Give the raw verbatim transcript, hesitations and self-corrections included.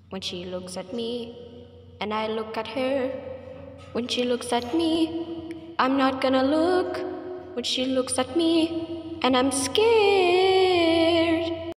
When she looks at me and I look at her. When she looks at me, I'm not gonna look. When she looks at me and I'm scared.